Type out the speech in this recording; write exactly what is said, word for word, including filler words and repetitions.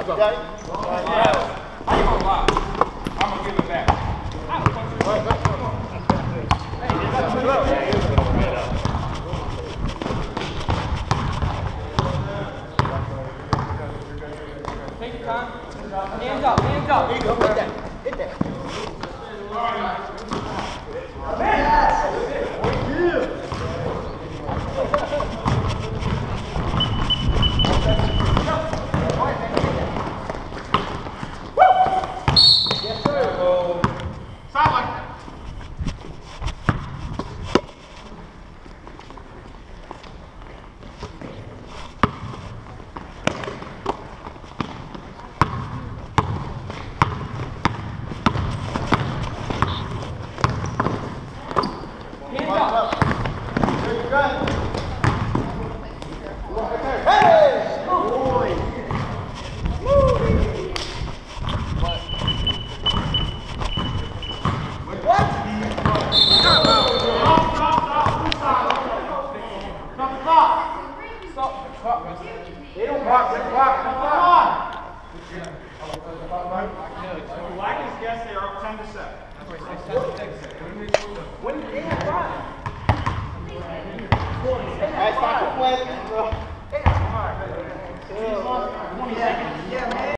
Got it? Yeah. I ain't gonna lie. I'm gonna give it back. I don't punch it. Right, right, come on. Hey, that's good. Take your time. Hands up, hands up. There you go, hit that. Hit that. Yes, sir. Sideline. They don't block, they block, come on! Wagner's guess they are up ten to seven. When did they have five? Nice, not complaining, bro. Yeah, man.